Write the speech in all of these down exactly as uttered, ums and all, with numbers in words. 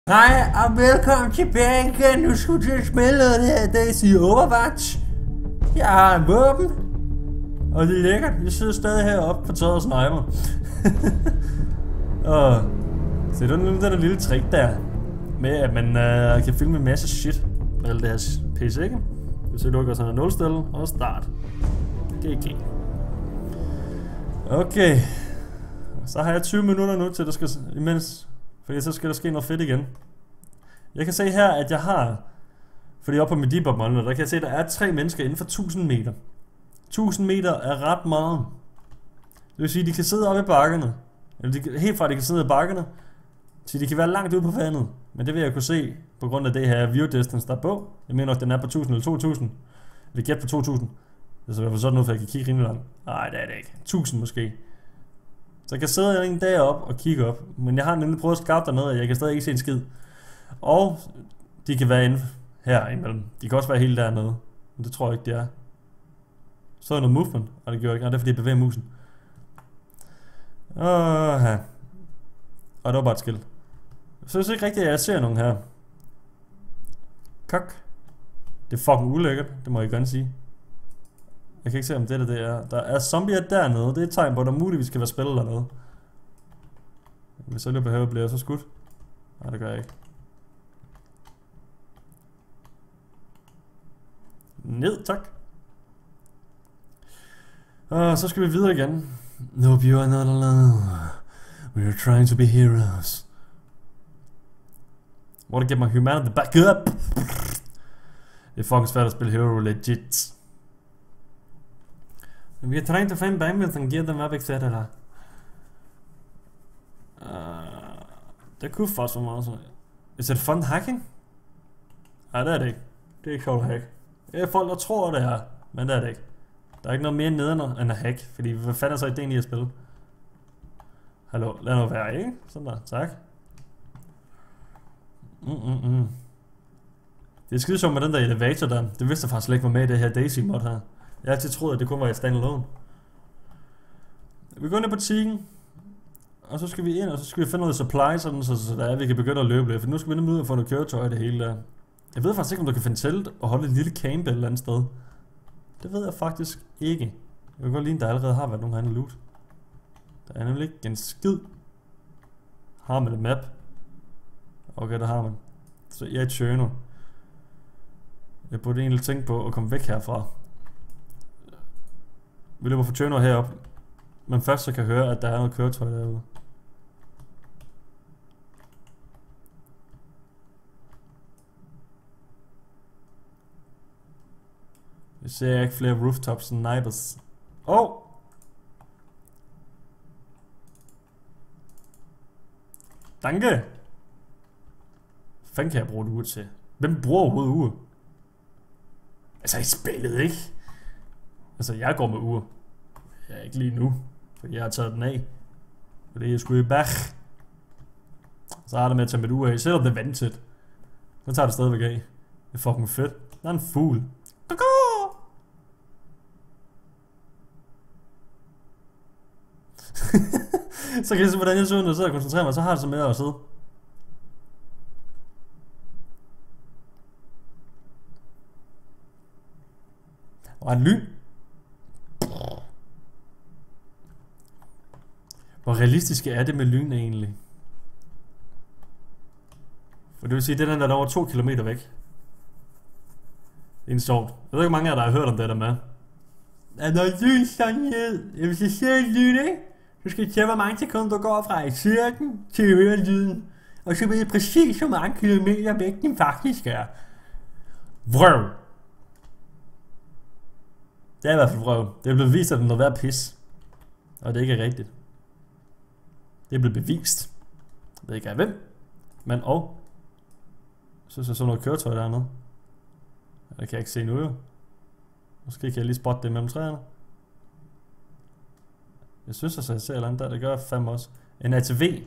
Hej og velkommen tilbage igen. Nu skal du til at spille noget her Daisy Overwatch. Jeg har en våben. Og det er lækkert. Jeg sidder stadig heroppe på taget og sniper. Og se du nu den der lille trick der med at man uh, kan filme en masse shit med alt det her P C, ikke? Hvis jeg lukker sådan en nulstil og start. G G. Okay. Så har jeg tyve minutter nu til, der skal imens, fordi så skal der ske noget fedt igen. Jeg kan se her, at jeg har, fordi oppe på mit debug monitor, der kan jeg se, at der er tre mennesker inden for tusind meter. tusind meter er ret meget. Det vil sige, at de kan sidde oppe i bakkerne. Eller de, helt fra de kan sidde i bakkerne, til de kan være langt ude på vandet. Men det vil jeg kunne se på grund af det her view distance, der er på. Jeg mener nok, den er på tusind eller to tusind. Vi gætter på to tusind. Det er så i hvert fald sådan noget, for jeg kan kigge rimelig langt. Nej, det er det ikke. tusind måske. Så jeg kan sidde en dag op og kigge op. Men jeg har nemlig prøvet at skabe dernede, og jeg kan stadig ikke se en skid. Og de kan være inde her imellem. De kan også være helt dernede. Men det tror jeg ikke, det er. Så er noget movement, og det gjorde ikke. Nej, det er fordi jeg bevæger musen. Åh, her. Og det var bare et skilt. Jeg synes ikke rigtigt, at jeg ser nogen her. Kok. Det er fucking ulækkert, det må jeg gerne sige. Jeg kan ikke se, om det der det er. Der er zombier dernede. Det er et tegn på, at der muligvis skal være spil eller noget. Hvis jeg løber her, bliver jeg så skudt. Nej, det gør jeg ikke. Ned, tak. Og så skal vi videre igen. Nope, you are not alone. We are trying to be heroes. Want to get my humanity back up. Det er fucking svært at spille hero legit. We are trying to find Bambles and get them up, et cetera. Uh, det kunne faktisk være meget så. Is it fun hacking? Nej, det er det ikke. Det er ikke sjovt at hack. Det er folk, der tror, det er, men det er det ikke. Der er ikke noget mere nederne end at hack, fordi hvad fanden er så ideen i at spille? Hallo, lad nu være, ikke? Sådan der, tak. Mm -mm -mm. Det er skide sjovt med den der elevator der. Det vidste jeg faktisk slet ikke var med i det her Daisy mod her. Jeg har altid troet, at det kun var i standalone. Vi går ind i butikken, og så skal vi ind, og så skal vi finde noget supply, sådan, så, så der er, vi kan begynde at løbe lidt. For nu skal vi nemlig ud og få noget køretøj og det hele der. Jeg ved faktisk ikke, om du kan finde telt og holde et lille camp et eller andet sted. Det ved jeg faktisk ikke. Jeg vil godt lide, at der allerede har været nogen herinde loot. Der er nemlig ikke en skid. Har man et map? Okay, der har man. Så jeg er i Tjørno. Jeg burde egentlig tænke på at komme væk herfra. Vi løber fra Tjørno herop. Men først så kan jeg høre, at der er noget køretøj derude. Jeg ser ikke flere rooftops snipers. Åh! Oh! Danke! Hvad fanden kan jeg bruge det ur til? Hvem bruger overhovedet ur? Altså i spillet, ikke? Altså jeg går med ur. Jeg er ikke lige nu, for jeg har taget den af. Fordi jeg skulle i bach. Så har det med at tage mit ur af, selvom det er vandtæt. Så tager det stadigvæk af. Det er fucking fedt. Der er en fugl. Så kan jeg se, hvordan jeg sidder og sidder og koncentrerer mig, så har det så med at sidde. Og en lyn. Hvor realistisk er det med lyn egentlig? For det vil sige, at det er den der er over to kilometer væk. Det er en sjovt. Jeg ved ikke, mange af jer, der har hørt om det der med. Er der lyn sådan ned? Jeg vil sige, se lyn, ikke? Så skal jeg tælle, hvor mange sekunder du går fra i cirken til at høre lyden. Og så ved jeg præcis, hvor mange kilometer væk den faktisk er. Vrøv. Det er i hvert fald vrøv. Det er blevet vist, at den må være pis. Og det ikke er rigtigt. Det er blevet bevist. Jeg ved ikke af hvem. Men og. Så så sådan noget køretøj dernede. Det kan jeg ikke se nu jo. Måske kan jeg lige spotte det mellem træerne. Jeg synes altså, jeg ser et eller andet der. Det gør jeg fandme også. En A T V.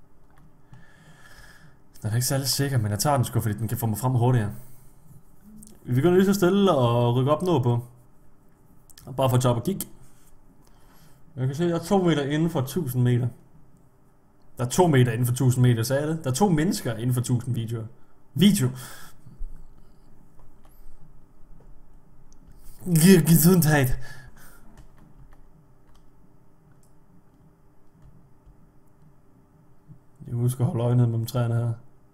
Den er ikke særlig sikker, men jeg tager den sgu, fordi den kan få mig frem hurtigere. Vi begynder lige så stille og rykke op noget på. Bare for at top og kigge. Jeg kan se, at jeg er to meter inden for tusind meter. Der er to meter inden for tusind meter, sagde jeg det? Der er to mennesker inden for tusind videoer. Video. Gesundhed. Jeg husker at holde øjnene mellem træerne her.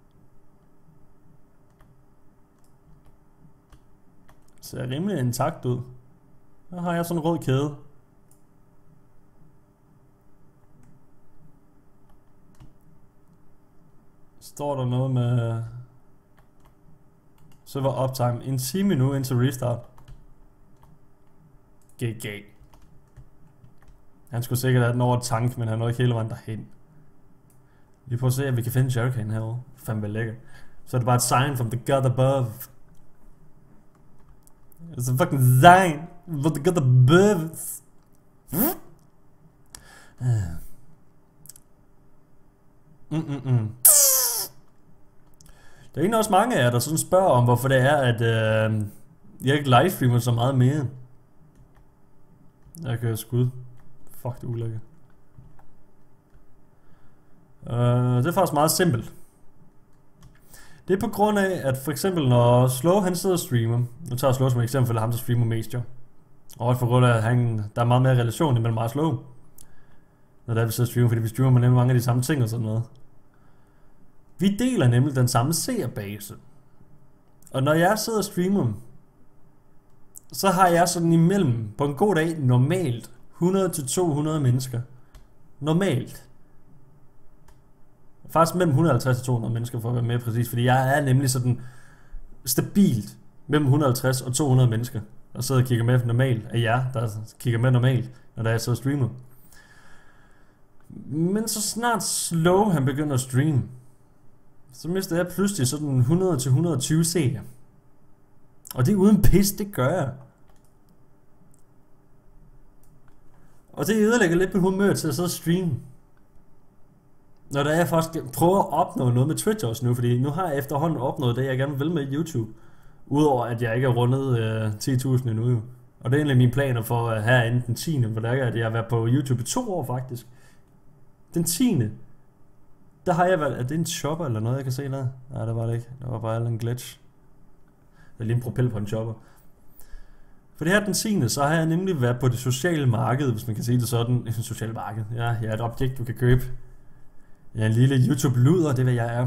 Ser rimelig intakt ud. Der har jeg sådan en rød kæde. Står der noget med server uptime en time nu indtil restart. G G. Han skulle sikkert have den over tank, men han nåede ikke hele vejen derhen. Vi prøver at se, at vi kan finde Jerrycan herovre. Fandme lækker. Så er det bare et sign from the God above. It's a fucking sign from the God above. Mm mm mm. Der er egentlig også mange af jer, der sådan spørger om, hvorfor det er, at øh, jeg ikke livestreamer så meget mere. Jeg kører skud. Fuck, det er ulækkert. Uh, det er faktisk meget simpelt. Det er på grund af, at for eksempel når Slow han sidder og streamer. Nu tager jeg Slow som eksempel, for ham der streamer mest jo. Og også på grund af, at han, der er meget mere relation imellem mig og Slow. Når der er vi sidder og streamer, fordi vi streamer med nemlig mange af de samme ting og sådan noget. Vi deler nemlig den samme seerbase. Og når jeg sidder og streamer, så har jeg sådan imellem, på en god dag, normalt hundrede til to hundrede mennesker. Normalt. Faktisk mellem et hundrede og halvtreds til to hundrede mennesker, for at være mere præcis. Fordi jeg er nemlig sådan stabilt mellem et hundrede og halvtreds og to hundrede mennesker, der sidder og kigger med normalt. Af jer, der kigger med normalt, når der er sidder og streamer. Men så snart Slow han begynder at streame, så mister jeg pludselig sådan hundrede til hundrede og tyve seere. Og det er uden pis, det gør jeg. Og det ødelægger lidt mit humør til at sidde og streame. Når der er faktisk prøver at opnå noget med Twitch også nu, fordi nu har jeg efterhånden opnået det, jeg gerne vil med YouTube. Udover at jeg ikke har rundet øh, ti tusind endnu jo. Og det er egentlig mine planer for uh, herinde den tiende hvor der er, at jeg har været på YouTube i to år faktisk. Den tiende Der har jeg været, er det en chopper eller noget jeg kan se der? Nej, det var det ikke, det var bare en glitch. Der er lige en propel på en chopper. For det her den tiende så har jeg nemlig været på det sociale marked, hvis man kan sige det sådan. Det sociale marked, ja, jeg er et objekt du kan købe. Jeg er en lille YouTube-luder, det er hvad jeg er.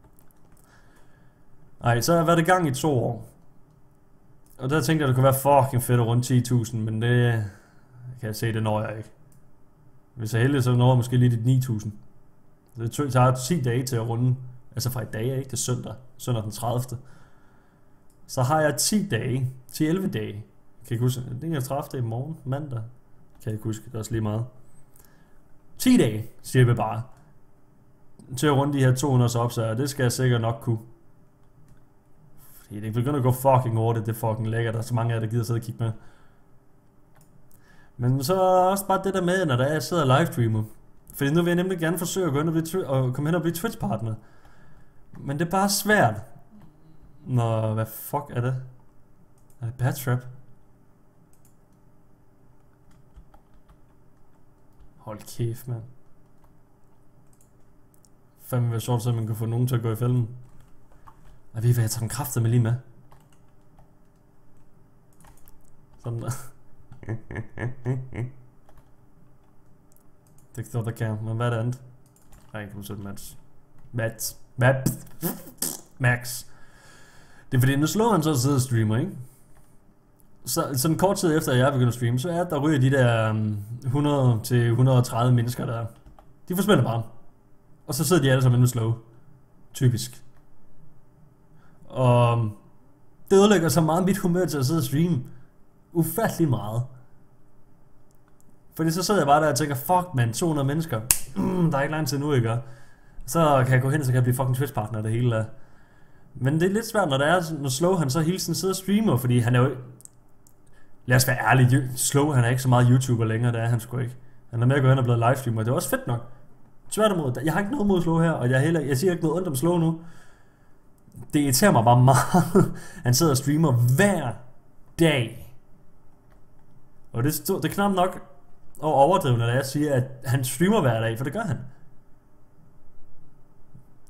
Ej, så har jeg været i gang i to år. Og der tænkte jeg, det kunne være fucking fedt at runde ti tusind, men det kan jeg se, det når jeg ikke. Hvis jeg er heldig, så når jeg måske lige de ni tusind. Det tager ti dage til at runde, altså fra i dag, ikke? Det er søndag, søndag den tredivte Så har jeg ti dage, ti elleve dage. Kan jeg ikke huske, det er tredivte i morgen, mandag. Kan jeg ikke huske, det er også lige meget. ti dage, siger vi bare. Til at runde de her to hundrede subs, og det skal jeg sikkert nok kunne. Fordi det begynder at gå fucking hurtigt, det er fucking lækkert, der er så mange af jer, der gider sidde og kigge med. Men så er også bare det der med, når der er, jeg sidder og livestreamer. Fordi nu vil jeg nemlig gerne forsøge at gå ind og, blive, og komme hen og blive Twitch-partner. Men det er bare svært. Nå, hvad fuck er det? Er det Bad Trap? Hold kæft, mand. Fandme være sjovt, så man kan få nogen til at gå i fælden. Jeg ved hvad, jeg tager den kræfter med lige med. Sådan der. Det er ikke noget, der kan. Men hvad er det andet? Nej, jeg kan huske det, Mats. Mats. Mats. Max. Det er fordi, nu slår han så og sidder og streamer, ikke? Så sådan kort tid efter, at jeg begynder at streame, så er der ryger de der um, hundrede til et hundrede og tredive mennesker der. De forsvinder bare. Og så sidder de alle sammen inde Slow. Typisk. Og det ødelægger så meget mit humør til at sidde og streame. Ufattelig meget. Fordi så sidder jeg bare der og tænker, fuck man, to hundrede mennesker. Mm, der er ikke lang tid nu, ikke? Så kan jeg gå hen, og så kan jeg blive fucking Twitch-partner det hele der. Men det er lidt svært, når der er, når Slow han så hele tiden sidder og streamer, fordi han er jo... Lad os være ærlige, Slow han er ikke så meget YouTuber længere, det er han sgu ikke. Han er med at gå hen og blive livestreamer, det er også fedt nok. Tværtimod, jeg har ikke noget mod Slow her, og jeg, heller, jeg siger ikke noget ondt om Slow nu. Det irriterer mig bare meget. Han sidder og streamer hver dag. Og det, det er knap nok og overdrivende, når jeg siger, at han streamer hver dag, for det gør han.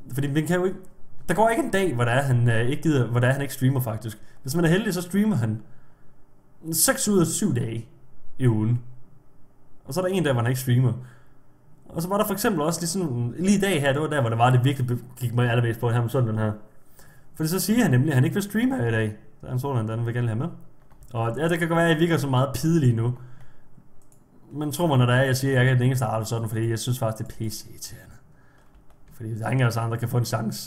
Fordi man kan jo ikke... Der går ikke en dag, hvor der er, han øh, ikke gider, hvor der er, han ikke streamer faktisk. Hvis man er heldig, så streamer han seks ud af syv dage i ugen. Og så er der en dag, hvor han ikke streamer. Og så var der for eksempel også lige sådan... Lige i dag her, det var der, hvor det var, det virkelig gik mig allermest på her om søndagen her. Fordi så siger han nemlig, at han ikke vil streame her i dag. Så han sådan, at han vil gerne have med. Og ja, det kan godt være, at jeg virker så meget pidelig nu. Men tror man, når der er, jeg siger, at jeg er den eneste, der har det sådan, fordi jeg synes faktisk, det er pisse irriterende. Fordi der er ingen af os andre, der kan få en chance.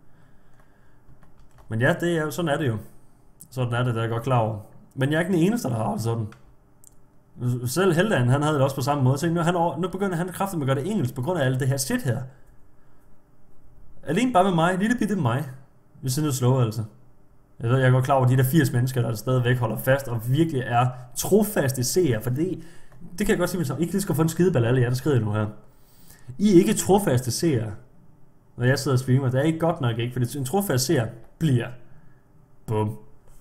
Men ja, det er jo, sådan er det jo. Sådan er det, det er jeg godt klar over. Men jeg er ikke den eneste, der har det sådan. Selv Heldan, han havde det også på samme måde. Så nu, han, nu begynder han kraftigt med at gøre det engelsk, på grund af alt det her shit her. Alene bare med mig, lille bitte mig. Vi sidder og slår altså. Jeg ved, jeg er godt klar over de der firs mennesker, der stadigvæk holder fast og virkelig er trofaste seere, for det, det kan jeg godt sige, hvis I ikke lige skal få en skideball alle jer, der skriver nu her. I er ikke trofaste seere, når jeg sidder og streamer. Det er ikke godt nok, ikke? For en trofast seer bliver. Bum.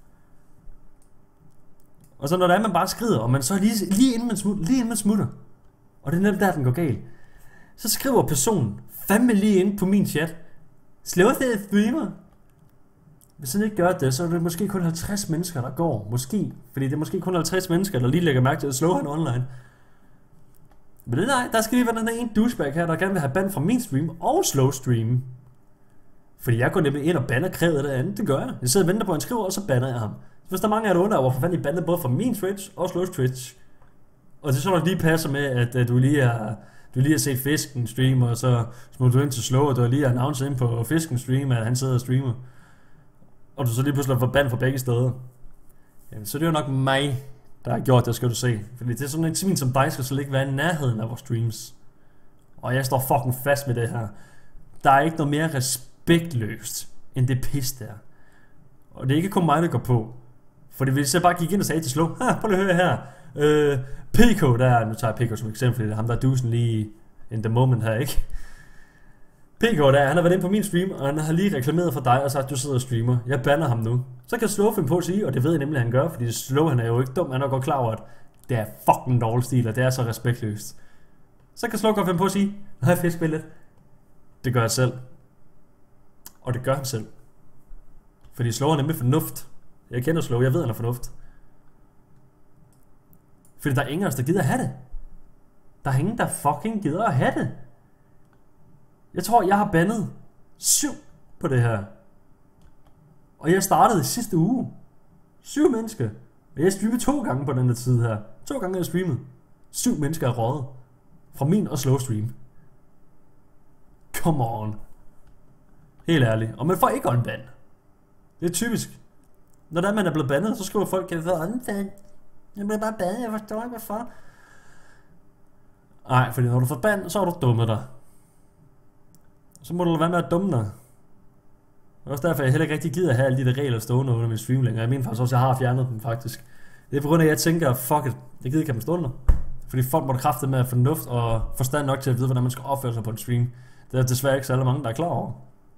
Og så når der er, man bare skrider, og man så lige, lige, inden man smutter, lige inden man smutter, og det er netop der, den går galt, så skriver personen fandme lige ind på min chat, slå til streamer. Hvis han ikke gør det, så er det måske kun halvtreds mennesker, der går. Måske. Fordi det er måske kun halvtreds mennesker, der lige lægger mærke til at slå han online. Men det nej, der skal lige være den her en douchebag her, der gerne vil have ban fra min stream og slow stream. Fordi jeg går nemlig ind og banner krævet det andet, det gør jeg. Jeg sidder og venter på, at han skriver, og så banner jeg ham. Så hvis der er mange af jer, der undrer, hvorfor fanden I banner både fra min Twitch og slow Twitch. Og det så nok lige passer med, at, at du lige har... Du lige har set Fisken stream, og så smutter du ind til slow, og du har lige announceret ind på Fisken stream, at han sidder og streamer. Og du så lige pludselig får band fra begge steder. Jamen, så det er jo nok mig, der har gjort det, skal du se. Fordi det er sådan en svin som dig, skal så ikke være i nærheden af vores streams. Og jeg står fucking fast med det her. Der er ikke noget mere respektløst, end det pis der. Og det er ikke kun mig, der går på. Fordi hvis jeg bare gik ind og sagde til Slow, ha, prøv lige at høre her. Øh, P K der, nu tager jeg P K som eksempel, fordi det er ham, der er dusen lige in the moment her, ikke? P K der, han har været inde på min stream, og han har lige reklameret for dig og sagt, at du sidder og streamer. Jeg banner ham nu. Så kan Slow finde på at sige, og det ved jeg nemlig, at han gør, fordi Slow, han er jo ikke dum, han er godt klar over, at det er fucking dårlig stil, og det er så respektløst. Så kan Slow godt finde på at sige, nej, fedt spillet. Det gør jeg selv. Og det gør han selv. Fordi Slow er nemlig fornuft. Jeg kender Slow, jeg ved, han er fornuft. Fordi der er ingen af os, der gider at have det. Der er ingen, der fucking gider at have det. Jeg tror, jeg har bandet syv på det her. Og jeg startede i sidste uge. Syv mennesker. Og jeg streamede to gange på den her tid her. To gange har jeg streamet. Syv mennesker er røget. Fra min og slow stream. Come on. Helt ærligt. Og man får ikke unban. Det er typisk. Når der man er blevet bandet, så skriver folk, jeg vil unban. Jeg bliver bare bandet, jeg forstår ikke hvorfor. Nej, fordi når du får ban, så er du dummet dig. Så må du være med at dumme dig. Det er også derfor, jeg heller ikke rigtig gider at have alle de der regler stående under min stream længere. Jeg mener faktisk også, at jeg har fjernet dem faktisk. Det er på grund af, at jeg tænker, fuck it, jeg gider ikke have dem stående. Fordi folk må da kræfte med fornuft og forstand nok til at vide, hvordan man skal opføre sig på en stream. Det er desværre ikke så mange, der er klar over.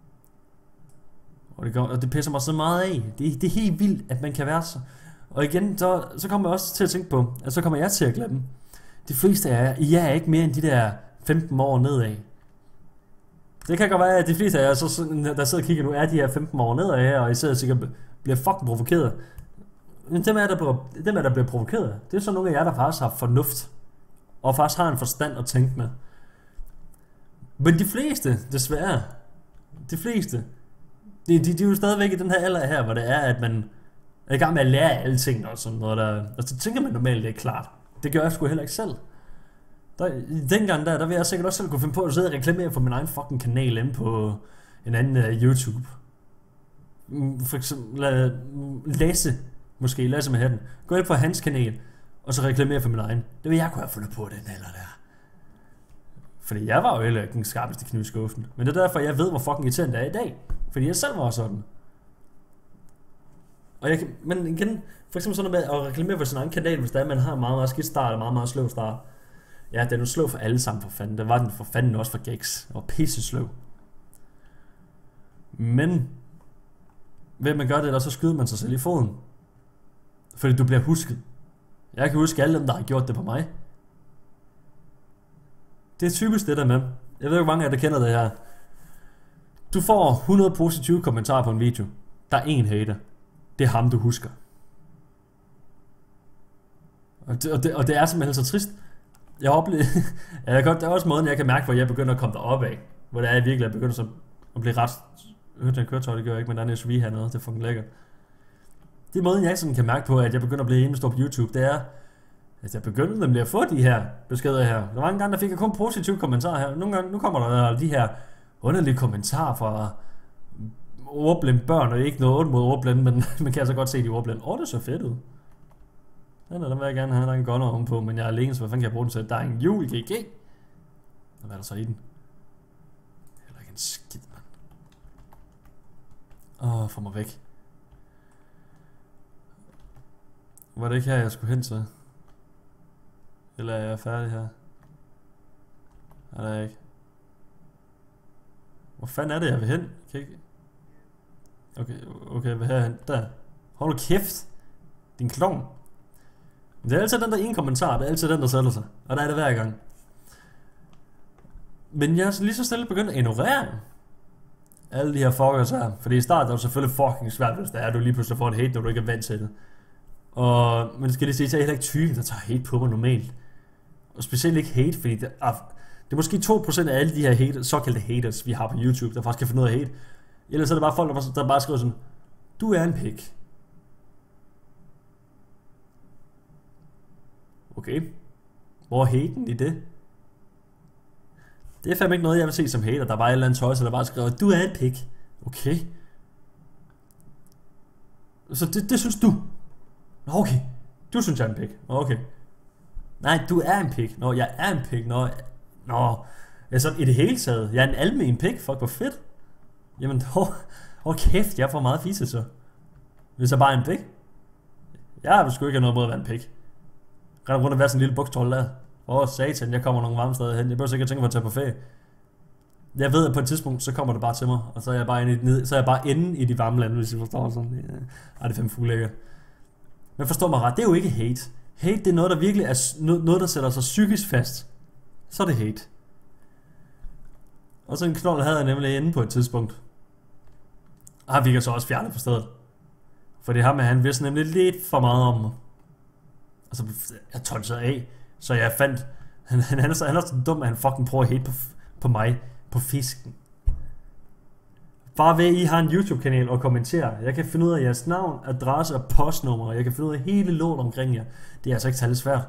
Og det, går, og det pisser mig så meget af. Det, det er helt vildt, at man kan være så. Og igen, så, så kommer jeg også til at tænke på, at så kommer jeg til at glemme. De fleste af jer, I er ikke mere end de der femten år nedad. Det kan godt være, at de fleste af jer, så, der sidder og kigger nu, er de her femten år nedad, og I sidder sikkert bliver fucking provokeret. Men dem er, der bliver, dem er, der bliver provokeret. Det er så nogle af jer, der faktisk har fornuft. Og faktisk har en forstand at tænke med. Men de fleste, desværre, de fleste, de, de, de er jo stadigvæk i den her alder her, hvor det er, at man er i gang med at lære alle ting og sådan noget der. Og så tænker man normalt, det er klart. Det gør jeg sgu heller ikke selv. Der, dengang der, der vil jeg sikkert også selv kunne finde på at sidde og reklamere for min egen fucking kanal inde på en anden uh, YouTube. For eksempel uh, Lasse, måske Lasse med hatten. Gå ind på hans kanal, og så reklamere for min egen. Det vil jeg kunne have fundet på den alder der. Fordi jeg var jo heller ikke den skarpeste kniv i skuffen. Men det er derfor, jeg ved, hvor fucking irriterende det er i dag. Fordi jeg selv var sådan. Og jeg kan, men igen, for eksempel sådan noget med at reklamere for sin egen kanal, hvis der er, man har meget, meget skidt start og meget, meget sløv start. Ja, den er jo sløv for alle sammen for fanden. Det var den for fanden også for Gex. Og pisse sløv. Men ved man gør det, der så skyder man sig selv i foden. Fordi du bliver husket. Jeg kan huske alle dem, der har gjort det på mig. Det er typisk det der med. Jeg ved ikke, hvor mange af jer, der kender det her. Du får hundrede positive kommentarer på en video. Der er en hater. Det er ham, du husker. Og det, og det, og det er simpelthen så trist. Jeg oplever, ja, jeg kan, det er også måden, jeg kan mærke, hvor jeg begynder at komme derop af. Hvor det er, jeg virkelig er begyndt at blive ret... Hørte jeg køretøj, det gør jeg ikke, men der er en S U V hernede, det er fucking lækkert. Det er måden, jeg sådan kan mærke på, at jeg begynder at blive rimelig stor på YouTube, det er, at jeg begynder nemlig at få de her beskeder her. Der var en gang, der fik jeg kun positive kommentarer her. Nogle gange, nu kommer der de her underlige kommentarer fra ordblinde børn, og ikke noget ondt mod ordblinde, men man kan altså godt se de ordblinde. Åh, oh, det så fedt ud. Den er, den vil jeg gerne have, der er en gunner ovenpå, men jeg er alene, så hvad fanden kan jeg bruge den til? Der er en hjul i G G. Hvad er der så i den? Heller ikke en skid, mand. Åh, oh, få mig væk. Var det ikke her, jeg skulle hen til? Eller er jeg færdig her? Er der ikke? Hvor fanden er det, jeg vil hen? Kan ikke... Okay, okay, jeg vil herhen. Der. Hold nu kæft. Din klovn. Det er altid den der ene kommentar, det er altid den, der sætter sig. Og der er det hver gang. Men jeg er lige så stille begyndt at ignorere alle de her fuckers her. Fordi i starten er det selvfølgelig fucking svært, hvis det er, at du lige pludselig får et hate, når du ikke er vant til det. Og, men skal lige sige, at jeg er heller ikke typen, der tager hate på mig normalt. Og specielt ikke hate, fordi det er, det er måske to procent af alle de her hate, såkaldte haters, vi har på YouTube, der faktisk kan finde ud af hate. Ellers er det bare folk, der bare, der bare skriver sådan, du er en pik. Okay. Hvor er haten i det? Det er fandme ikke noget, jeg vil se som hater. Der er bare et eller andet tøjse, der bare skriver, du er en pik. Okay. Så det, det synes du. Okay. Du synes, jeg er en pik. Okay. Nej, du er en pik. Nå, jeg er en pik. Nå, Nå. Jeg er sådan i det hele taget. Jeg er en almen pik. Fuck, hvor fedt. Jamen, åh, åh kæft, jeg får meget fisse så. Hvis jeg bare er en pik. Jeg har sgu ikke noget mod at være en pik. Render rundt og være sådan en lille buktrold der. Åh, oh, satan, jeg kommer nogle varme steder hen. Jeg behøver sikkert tænke på at tage på ferie. Jeg ved, at på et tidspunkt, så kommer det bare til mig. Og så er jeg bare inde i, så er jeg bare inde i de varme lande, hvis I forstår sådan. Ja. Ej, det er fandme fuldlækkert. Men forstår mig ret, det er jo ikke hate. Hate, det er noget, der virkelig er noget, der sætter sig psykisk fast. Så er det hate. Og så en knold havde jeg nemlig inde på et tidspunkt. Og han fik jeg så også fjernet på stedet. Fordi ham, han vidste nemlig lidt for meget om mig. Og så jeg tonsede af. Så jeg fandt, han, han, han, er så, han er så dum, at han fucking prøver at hate på, på mig, på fisken. Bare ved, at I har en YouTube-kanal og kommenterer. Jeg kan finde ud af jeres navn, adresse og postnummer. Jeg kan finde ud af hele lort omkring jer. Det er altså ikke særlig svært.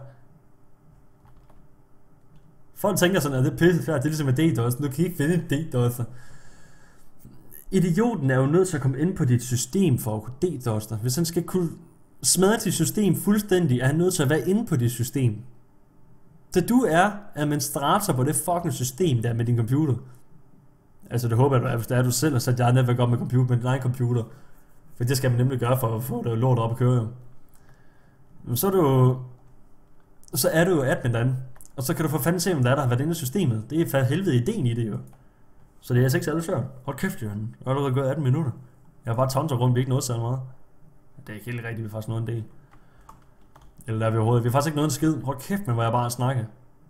Folk tænker sådan, at det er pisse svært. Det er ligesom med DDoS. Du kan ikke finde en DDoS. Idioten er jo nødt til at komme ind på dit system for at kunne DDoS dig. Hvis han skal kunne smadre dit system fuldstændig, er han nødt til at være inde på dit system. Så du er administrator på det fucking system der med din computer. Altså det håber jeg, du er, hvis det er, du selv har sat jer netværk op med computer, med din egen computer. For det skal man nemlig gøre for at få det lort op at køre. Men så er du så er du jo admin derinde. Og så kan du få fanden se, om der er, der har været inde i systemet. Det er for helvede ideen i det jo. Så det er altså ikke særlig svært. Hold kæft, Jørgen. Jeg har allerede gået atten minutter. Jeg har bare tonser rundt, vi ikke noget særlig meget. Det er ikke helt rigtigt, vi har faktisk noget en del. Eller der er vi overhovedet. Vi har faktisk ikke noget en skid. Hold kæft, men hvor jeg bare snakker.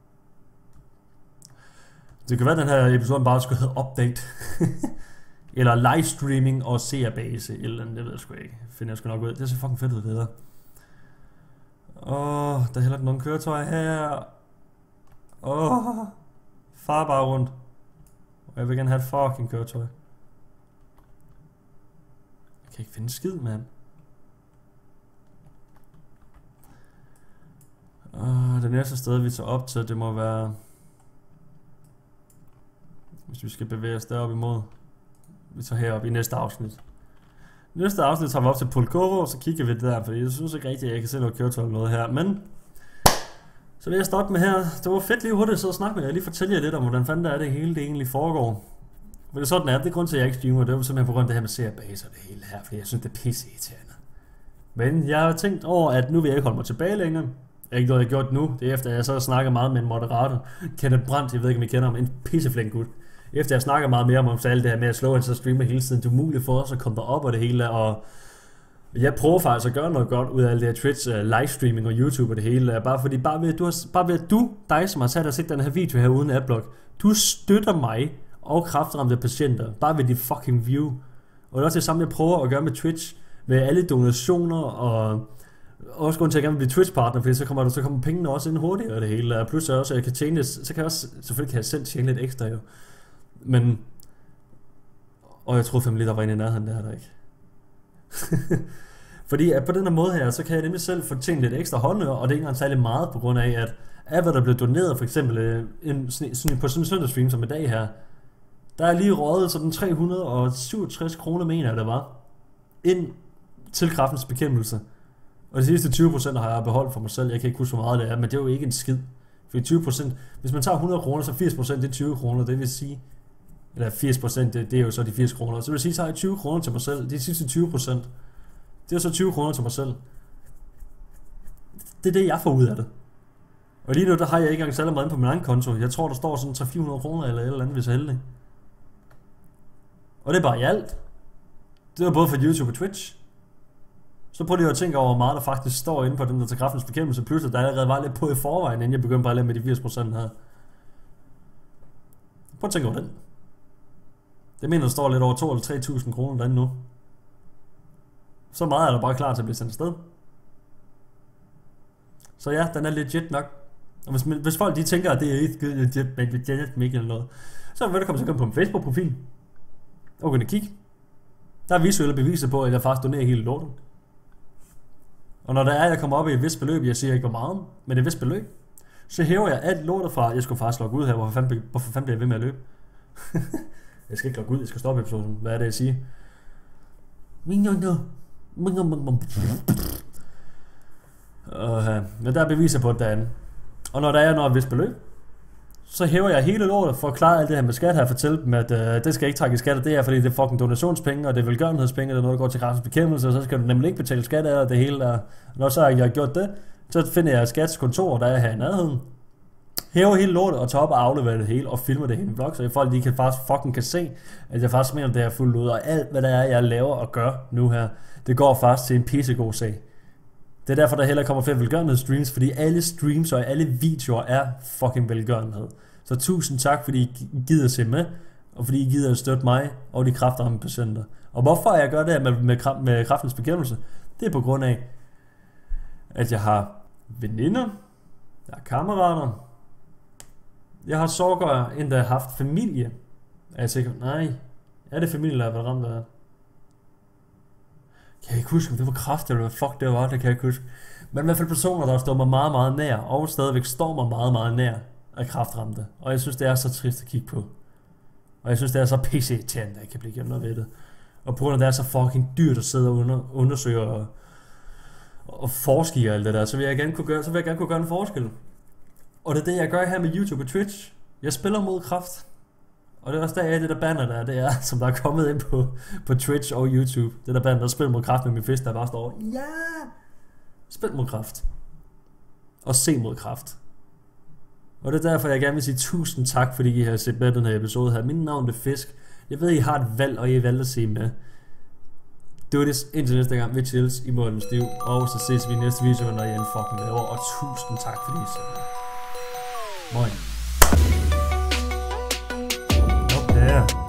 Det kan være, at den her episode bare skulle hedde Update. Eller livestreaming og seerbase. Eller andet, det ved jeg sgu ikke. Finder jeg sgu nok ud. Det er så fucking fedt ud, det der. Åh, der er heller ikke nogen køretøj her. Åh, far bare rundt. Jeg vil gerne have et fucking køretøj. Jeg kan ikke finde skid, mand. Åh, det næste sted, vi tager op til, det må være... Hvis vi skal bevæge os derop imod. Vi tager herop i næste afsnit. I næste afsnit tager vi op til Pulkovo, og så kigger vi det der, fordi jeg synes ikke rigtigt, at jeg kan se noget køretøj eller noget her. Men så vil jeg stoppe med her. Det var fedt lige hurtigt så at snakke med jer. Jeg lige fortælle jer lidt om, hvordan fanden der er det hele, det egentlig foregår. For det er sådan, at det er grund til, at jeg ikke streamer. Det er simpelthen på grund af det her med seerbase og det hele her, fordi jeg synes, det er pisseirriterende. Men jeg har tænkt over, at nu vil jeg ikke holde mig tilbage længere. Det er ikke noget, jeg har gjort nu. Det er efter, at jeg så snakker meget med en moderator. Kenneth Brandt, jeg ved ikke, om I kender ham. En pisseflink gut. Efter jeg snakker meget mere om så alt det her med at slå ind, så streamer hele tiden. Det er umuligt for os at komme derop og det hele. Og jeg prøver faktisk at gøre noget godt ud af alt det her Twitch, uh, livestreaming og YouTube og det hele. Bare fordi, bare ved, du har, bare ved at du, dig som har sat og set den her video her uden adblock, du støtter mig og kræftramte patienter, bare ved de fucking view. Og det er også det samme, jeg prøver at gøre med Twitch, med alle donationer, og også grund til, at jeg gerne vil blive Twitch-partner, fordi så kommer, der, så kommer pengene også ind hurtigere og det hele. Og plus også, at jeg kan tjene det, så kan jeg også, selvfølgelig kan jeg selv tjene lidt ekstra jo. Men, og jeg troede fandme lige, der var en i nærheden, der er der ikke. Fordi at på den her måde her, så kan jeg nemlig selv få tjent lidt ekstra håndører, og det er ikke engang særlig meget, på grund af, at af hvad der bliver doneret, for eksempel en, sådan, på sådan en søndagsstream som i dag her, der er lige røget sådan tre hundrede og syvogtres kroner, mener jeg det var, ind til Kræftens Bekæmpelse. Og de sidste tyve procent har jeg beholdt for mig selv. Jeg kan ikke huske, hvor meget det er, men det er jo ikke en skid. For tyve procent, hvis man tager hundrede kroner, så firs procent det er tyve kroner, det vil sige, eller firs procent, det, det er jo så de firs kroner. Så vil sige, så har jeg tyve kroner til mig selv. De sidste tyve procent, det er så tyve kroner til mig selv. Det er det, jeg får ud af det. Og lige nu, der har jeg ikke engang særlig meget på min egen konto. Jeg tror, der står sådan tre til fire hundrede kroner eller et eller andet, hvis jeg er heldig. Og det er bare i alt. Det er både for YouTube og Twitch. Så prøv lige at tænke over, hvor meget der faktisk står inde på den der til Kræftens Bekæmpelse. Plus at der allerede var lidt på i forvejen, inden jeg begyndte bare at lade med de firs procent her. Prøv at tænke over den. Det mener, der står lidt over to eller tre tusind kroner derinde nu. Så meget er der bare klar til at blive sendt afsted. Så ja, den er legit nok. Og hvis, hvis folk de tænker, at det er ikke legit med Janet Mikkel eller noget, så er det velkommen til at komme på min Facebook-profil. Og gå ind og kigge. Der er visuelle beviser på, at jeg faktisk donerer hele lortet. Og når der er, at jeg kommer op i et vist beløb, jeg siger ikke hvor meget, men et vist beløb, så hæver jeg alt lortet fra, jeg skulle faktisk logge ud her, hvorfor fanden, hvorfor fanden bliver jeg ved med at løbe? Jeg skal ikke logge ud, jeg skal stoppe episoden. Hvad er det, jeg siger? Uh, men der er beviser på det derinde. Og når der er noget et vist beløb, så hæver jeg hele lortet for at klare alt det her med skat her og fortælle dem, at uh, det skal ikke trække skat, og det er fordi det er fucking donationspenge, og det er velgørenhedspenge, og det er noget, der går til Kræftens Bekæmpelse, og så skal du nemlig ikke betale skat af det hele der. Når så har jeg gjort det, så finder jeg skats kontor, der er her i nærheden, hæver hele lortet og tager op og afleverer det hele og filmer det hele i vlog, så folk de kan faktisk fucking kan se, at jeg faktisk mener det her fuldt ud, og alt hvad der er, jeg laver og gør nu her, det går faktisk til en pissegod sag. Det er derfor, der heller kommer flere velgørenhedsstreams, fordi alle streams og alle videoer er fucking velgørenhed. Så tusind tak, fordi I gider at se med, og fordi I gider at støtte mig og de kræftramte patienter. Og hvorfor jeg gør det her med, med, med Kræftens Bekæmpelse, det er på grund af, at jeg har veninder, jeg har kammerater, jeg har sågar endda haft familie. Er jeg sikker? Nej. Er det familie, der har været ramt af? Kan jeg ikke huske, om det var kræft, eller hvad fuck det var, det kan jeg ikke huske. Men i hvert fald personer, der står mig meget, meget nær, og stadigvæk står mig meget, meget nær af kræftramte. Og jeg synes, det er så trist at kigge på. Og jeg synes, det er så pisse-irriterende, at jeg kan blive gjort noget ved det. Og på grund af, det er så fucking dyrt at sidde og under, undersøge og, og forske i alt det der, så vil jeg gerne kunne gøre, så vil jeg gerne kunne gøre en forskel. Og det er det, jeg gør her med YouTube og Twitch. Jeg spiller mod kræft. Og det er også der, jeg det der banner der, det er, som der er kommet ind på, på Twitch og YouTube. Det der banner, der spiller mod kræft med min fest, der bare står, ja, spil mod kræft. Og se mod kræft. Og det er derfor, jeg gerne vil sige tusind tak, fordi I har set med den her episode her. Mit navn er Fisk. Jeg ved, I har et valg, og I har valgt at se med. Det var det indtil næste gang. Vi chills i måden stiv. Og så ses vi i næste video, når jeg en fucking laver. Og tusind tak, fordi I så med. Moin. Yeah.